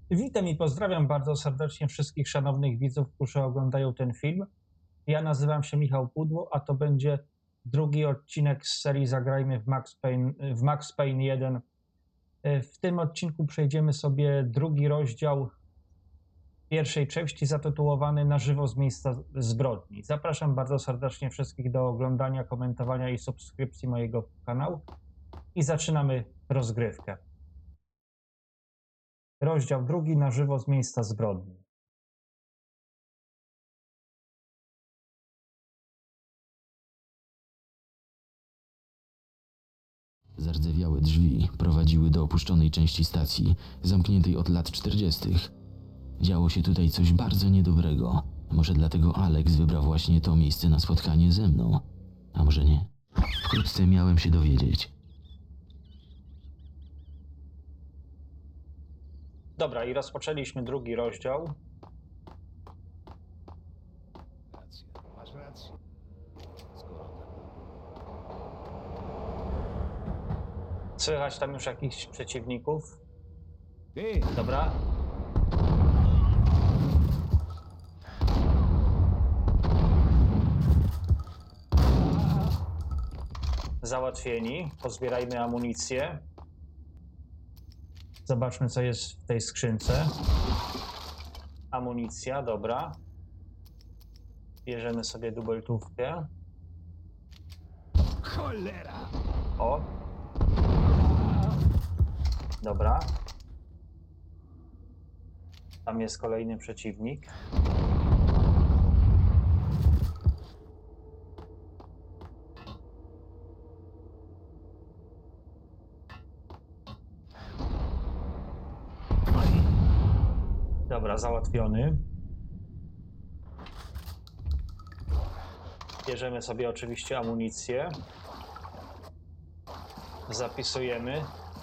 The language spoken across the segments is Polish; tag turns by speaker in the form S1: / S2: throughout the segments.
S1: Witam i pozdrawiam bardzo serdecznie wszystkich szanownych widzów, którzy oglądają ten film. Ja nazywam się Michał Pudło, a to będzie drugi odcinek z serii Zagrajmy w Max Payne 1. W tym odcinku przejdziemy sobie drugi rozdział pierwszej części zatytułowany Na żywo z miejsca zbrodni. Zapraszam bardzo serdecznie wszystkich do oglądania, komentowania i subskrypcji mojego kanału i zaczynamy rozgrywkę. Rozdział drugi Na żywo z miejsca zbrodni.
S2: Zardzewiałe drzwi prowadziły do opuszczonej części stacji, zamkniętej od lat 40. Działo się tutaj coś bardzo niedobrego. Może dlatego Alex wybrał właśnie to miejsce na spotkanie ze mną. A może nie? Wkrótce miałem się dowiedzieć.
S1: Dobra, i rozpoczęliśmy drugi rozdział.
S3: Masz rację.
S1: Słychać tam już jakichś przeciwników.
S3: Ty!
S1: Dobra. Załatwieni. Pozbierajmy amunicję. Zobaczmy, co jest w tej skrzynce. Amunicja, dobra. Bierzemy sobie dubeltówkę.
S3: Cholera!
S1: O. Dobra. Tam jest kolejny przeciwnik. Dobra, załatwiony. Bierzemy sobie oczywiście amunicję. Zapisujemy.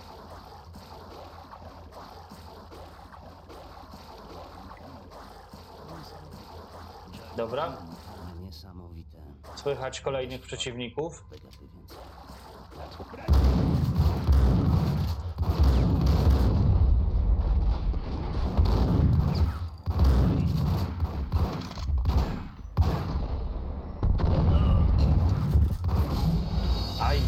S1: Dobra.
S2: Niesamowite.
S1: Słychać kolejnych przeciwników. Aj.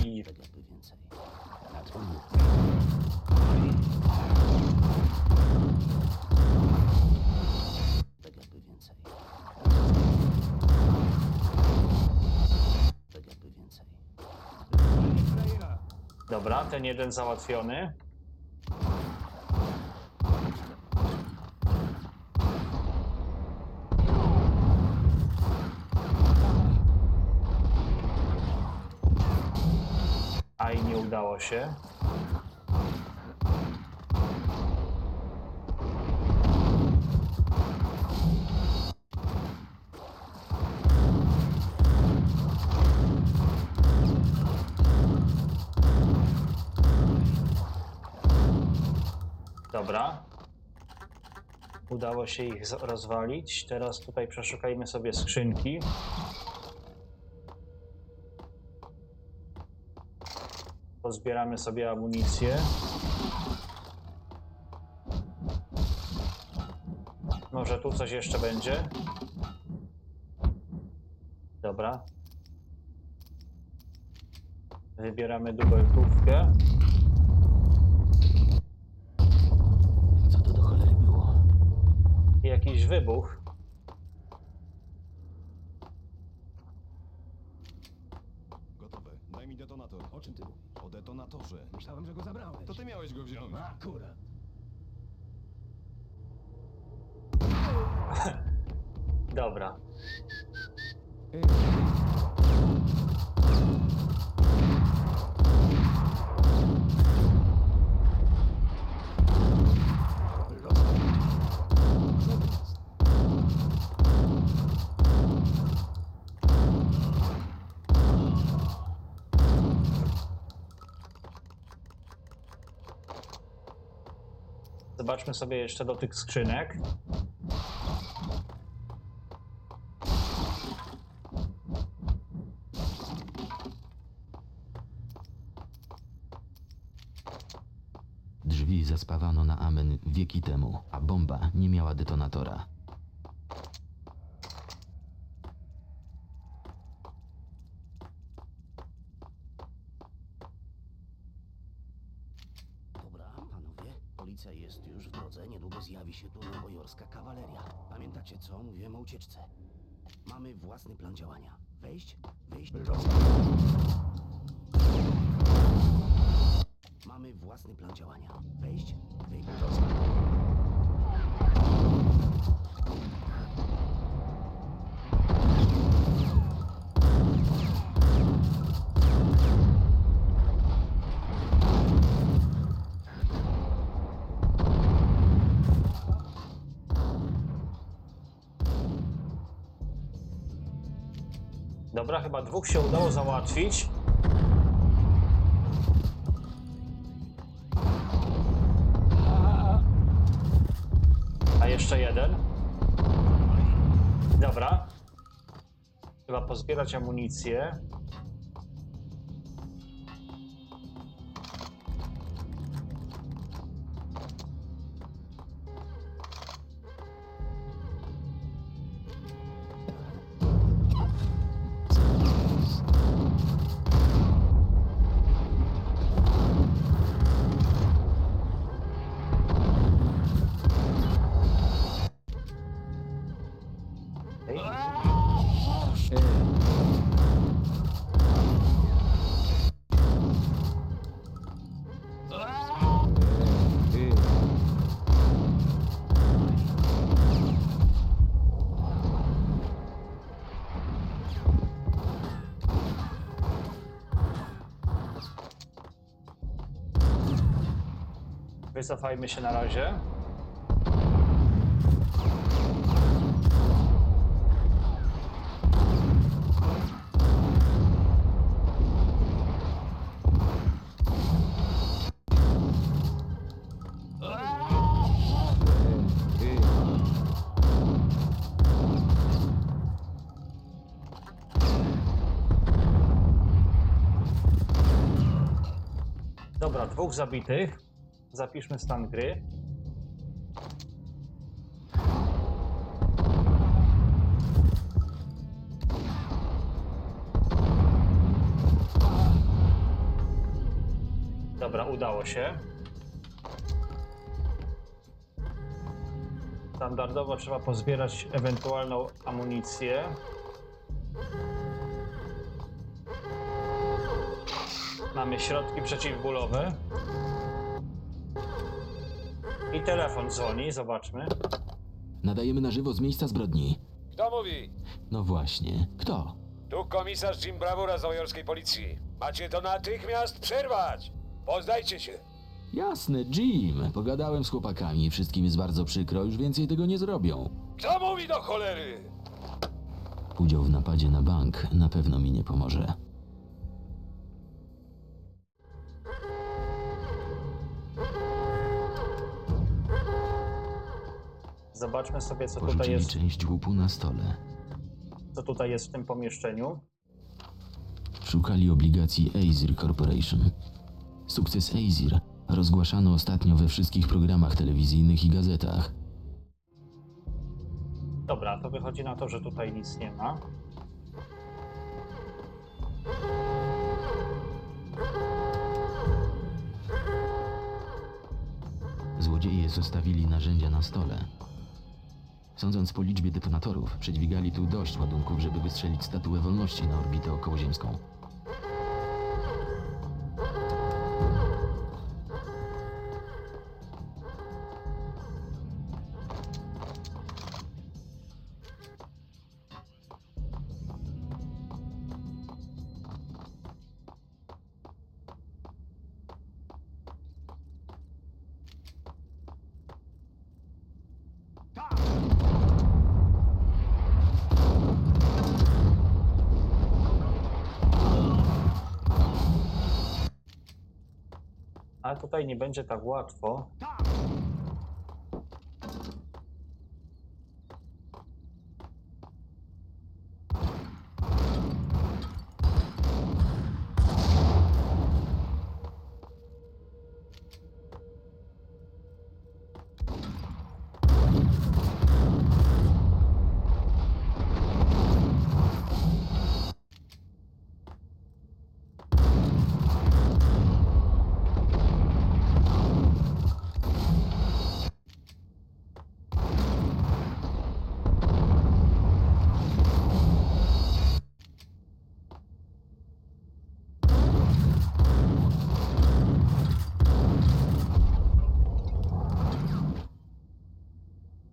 S1: Dobra, ten jeden załatwiony. Aj, nie udało się. Dobra. Udało się ich rozwalić. Teraz tutaj przeszukajmy sobie skrzynki. Pozbieramy sobie amunicję. Może tu coś jeszcze będzie? Dobra. Wybieramy dubeltówkę.
S2: Co to do cholery było?
S1: Jakiś wybuch.
S3: Gotowe. Daj mi detonator.
S4: O czym ty mówisz?
S3: O detonatorze.
S4: Myślałem, że go zabrałeś.
S3: To ty miałeś go wziąć.
S4: Akurat.
S1: Dobra. Zobaczmy sobie jeszcze do tych skrzynek.
S2: Drzwi zaspawano na amen wieki temu, a bomba nie miała detonatora.
S4: Dobra, panowie, policja jest już w drodze, niedługo zjawi się tu nowojorska kawaleria. Pamiętacie co? Mówiłem o ucieczce. Mamy własny plan działania. Wejść, wyjść... Mamy własny plan działania. Wejść, wyjść...
S1: Dobra, chyba 2 się udało załatwić. A jeszcze jeden. Dobra. Trzeba pozbierać amunicję. Wycofajmy się na razie. Dobra, 2 zabitych. Zapiszmy stan gry. Dobra, udało się. Standardowo trzeba pozbierać ewentualną amunicję. Mamy środki przeciwbólowe. I telefon dzwoni, zobaczmy.
S2: Nadajemy na żywo z miejsca zbrodni.
S5: Kto mówi?
S2: No właśnie, kto?
S5: Tu komisarz Jim Bravura z nowojorskiej policji. Macie to natychmiast przerwać! Poznajcie się!
S2: Jasne, Jim. Pogadałem z chłopakami, wszystkim jest bardzo przykro, już więcej tego nie zrobią.
S5: Kto mówi do cholery?
S2: Udział w napadzie na bank na pewno mi nie pomoże.
S1: Zobaczmy sobie, co tutaj
S2: Porzucili
S1: jest,
S2: część łupu na stole.
S1: co tutaj jest w tym pomieszczeniu.
S2: Szukali obligacji Aesir Corporation. Sukces Aesir rozgłaszano ostatnio we wszystkich programach telewizyjnych i gazetach.
S1: Dobra, to wychodzi na to, że tutaj nic nie ma.
S2: Złodzieje zostawili narzędzia na stole. Sądząc po liczbie detonatorów, przedźwigali tu dość ładunków, żeby wystrzelić statuę wolności na orbitę okołoziemską.
S1: Ale tutaj nie będzie tak łatwo.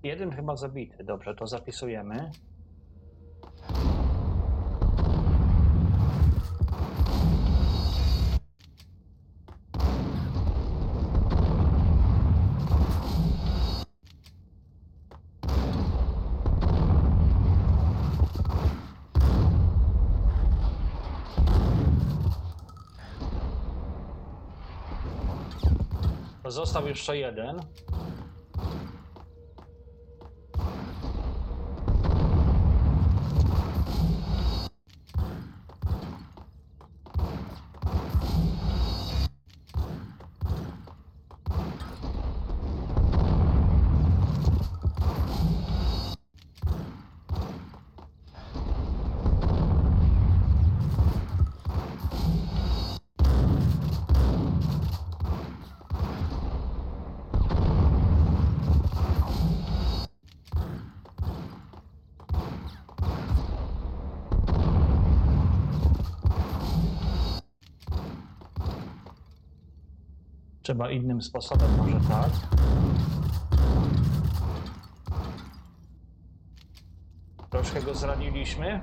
S1: Jeden chyba zabity. Dobrze, to zapisujemy. Został jeszcze jeden. Trzeba innym sposobem, może tak. Troszkę go zraniliśmy.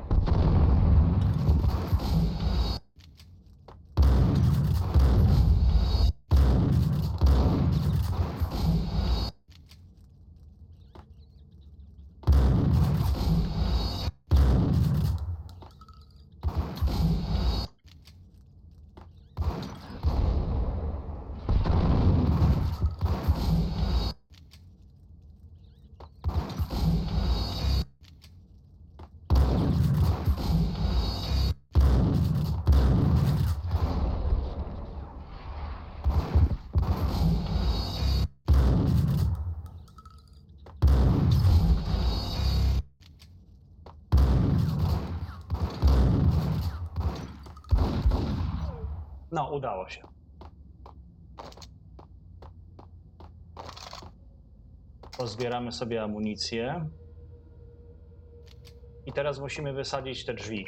S1: No, udało się. Pozbieramy sobie amunicję. I teraz musimy wysadzić te drzwi.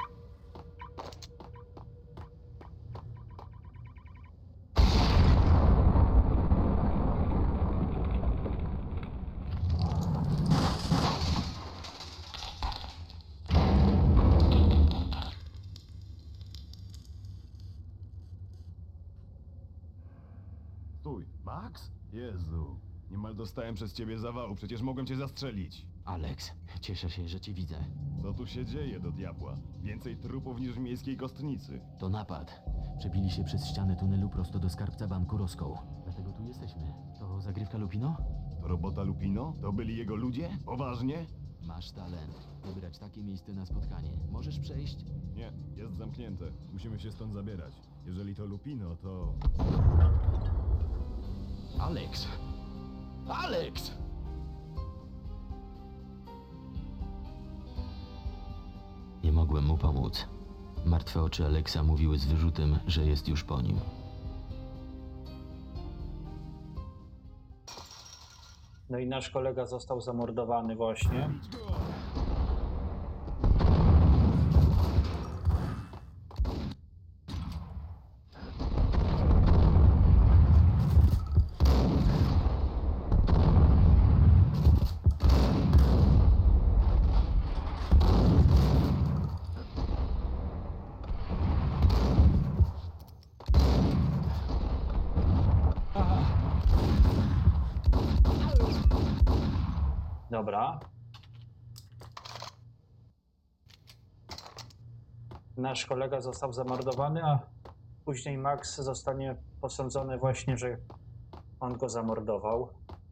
S3: Stój. Max? Jezu. Niemal dostałem przez ciebie zawału, przecież mogłem cię zastrzelić.
S2: Alex, cieszę się, że cię widzę.
S3: Co tu się dzieje do diabła? Więcej trupów niż w miejskiej kostnicy.
S2: To napad. Przebili się przez ścianę tunelu prosto do skarbca banku Roscoe. Dlatego tu jesteśmy. To zagrywka Lupino?
S3: To robota Lupino? To byli jego ludzie? Poważnie?
S2: Masz talent. Wybrać takie miejsce na spotkanie. Możesz przejść?
S3: Nie, jest zamknięte. Musimy się stąd zabierać. Jeżeli to Lupino, to...
S2: Alex! Alex! Nie mogłem mu pomóc. Martwe oczy Alexa mówiły z wyrzutem, że jest już po nim.
S1: No i nasz kolega został zamordowany właśnie. Dobra. Nasz kolega został zamordowany, a później Max zostanie posądzony właśnie, że on go zamordował.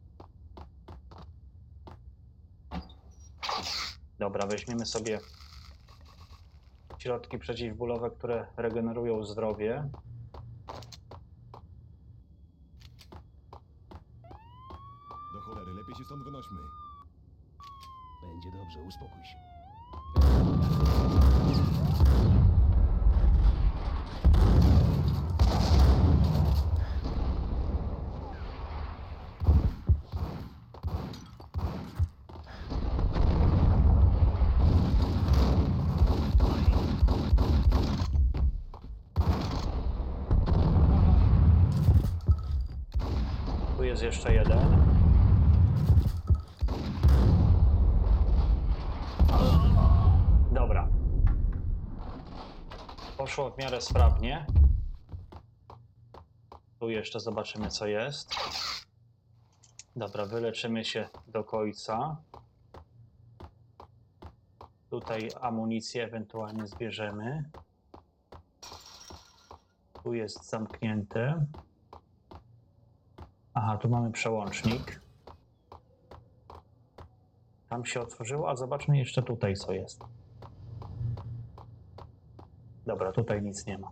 S1: Dobra, weźmiemy sobie środki przeciwbólowe, które regenerują zdrowie.
S3: Do cholery, lepiej się stąd wynośmy.
S4: Będzie dobrze, uspokój się.
S1: Tu jest jeszcze jeden. Dobra. Poszło w miarę sprawnie. Tu jeszcze zobaczymy, co jest. Dobra, wyleczymy się do końca. Tutaj amunicję ewentualnie zbierzemy. Tu jest zamknięte. Aha, tu mamy przełącznik. Tam się otworzyło, a zobaczmy jeszcze tutaj, co jest. Dobra, tutaj nic nie ma.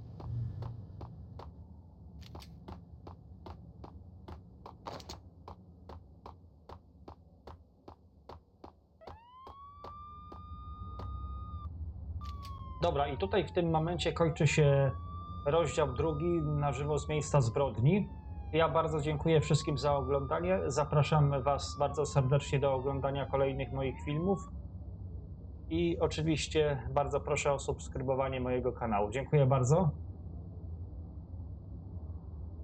S1: Dobra, i tutaj w tym momencie kończy się rozdział 2 na żywo z miejsca zbrodni. Ja bardzo dziękuję wszystkim za oglądanie. Zapraszam Was bardzo serdecznie do oglądania kolejnych moich filmów. I oczywiście bardzo proszę o subskrybowanie mojego kanału. Dziękuję bardzo.